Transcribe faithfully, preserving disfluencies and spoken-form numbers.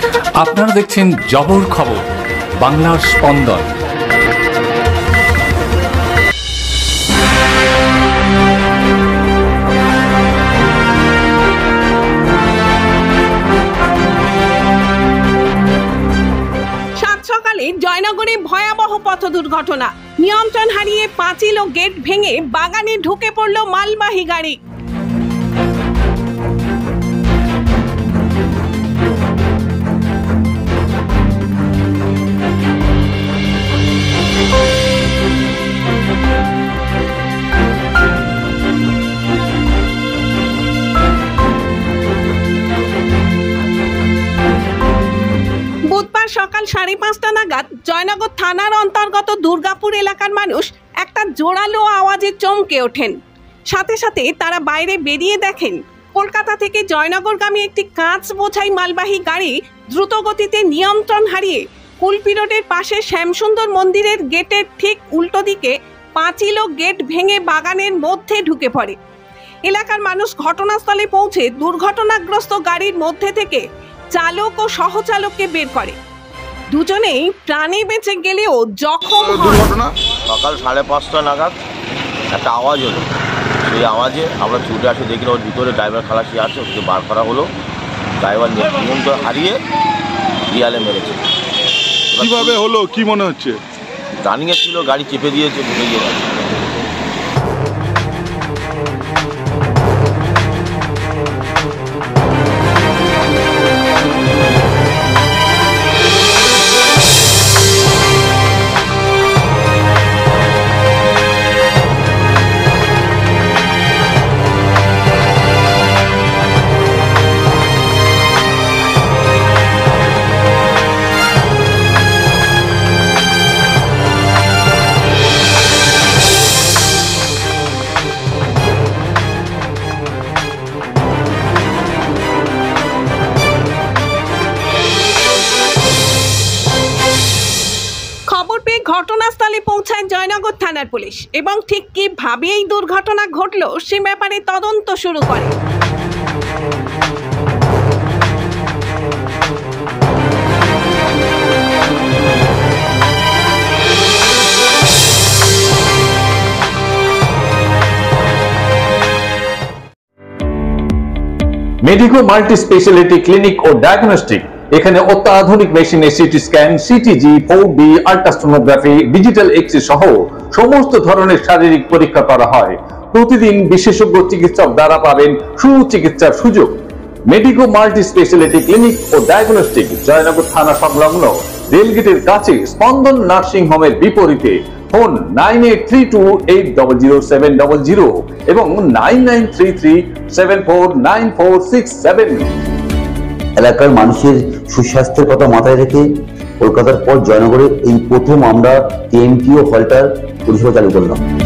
আপনারা দেখছেন জবর খবর, বাংলার স্পন্দন। জয়নগরে ভয়াবহ পথ দুর্ঘটনা, নিয়ন্ত্রণ হারিয়ে পাঁচিল ও গেট ভেঙে বাগানে ঢুকে পড়ল মালবাহী গাড়ি। সকাল সাড়ে পাঁচটা নাগাদ জয়নগর থানার অন্তর্গত দুর্গাপুর এলাকার মানুষ একটা জোরালো আওয়াজে চমকে ওঠেন। সাথে সাথে তারা বাইরে বেরিয়ে দেখেন কলকাতা থেকে জয়নগরগামী একটি কাঁচ বোঝাই মালবাহী গাড়ি দ্রুত গতিতে নিয়ন্ত্রণ হারিয়ে কুলপি রোডের পাশে শ্যামসুন্দর মন্দিরের গেটের ঠিক উল্টো দিকে পাঁচিল ও গেট ভেঙে বাগানের মধ্যে ঢুকে পড়ে। এলাকার মানুষ ঘটনাস্থলে পৌঁছে দুর্ঘটনাগ্রস্ত গাড়ির মধ্যে থেকে চালক ও সহচালককে বের করে। দুজনেই প্রাণে বেঁচে গেলেও জখম দুর্ঘটনা সকাল সাড়ে পাঁচটা নাগাদ একটা আওয়াজ হলো। সেই আওয়াজে আমরা ছুটে আসে, দেখি ওর ভিতরে ড্রাইভার খালাসি আছে, ওকে বার করা হলো। ড্রাইভার নিয়ন্ত্রণ হারিয়ে দিয়ালে মেরেছে। কিভাবে হলো কি মনে হচ্ছে? রানিংয়ে ছিল, গাড়ি চেপে দিয়েছে, ঢুকে গিয়ে ঘটনাস্থলে পৌঁছায় জয়নগর থানার পুলিশ এবং ঠিক কিভাবে এই দুর্ঘটনা ঘটলো সে ব্যাপারে তদন্ত শুরু করে। মেডিকো মাল্টি স্পেশালিটি ক্লিনিক ও ডায়াগনস্টিক। এখানে অত্যাধুনিক মেশিনে CT scan, CTG, four D, ultrasonography, digital X-ray সহ সমস্ত ধরনের শারীরিক পরীক্ষা করা হয়। প্রতিদিন বিশেষজ্ঞ চিকিৎসক দ্বারা পাবেন সুচিকিৎসার সুযোগ। মেডিকো মাল্টি স্পেশালিটি ক্লিনিক ও ডায়াগনস্টিক জয়নগর থানা সংলগ্ন রেলগেটের কাছে স্পন্দন নার্সিং হোমের বিপরীতে। Phone nine eight three two eight zero zero seven zero zero এবং nine nine three three seven four nine four six seven. এলাকার মানুষের সুস্বাস্থ্যের কথা মাথায় রেখে কলকাতার পর জয়নগরে এই প্রথম আমরা কেএমটিও হলটার পরিষেবা চালু করলাম।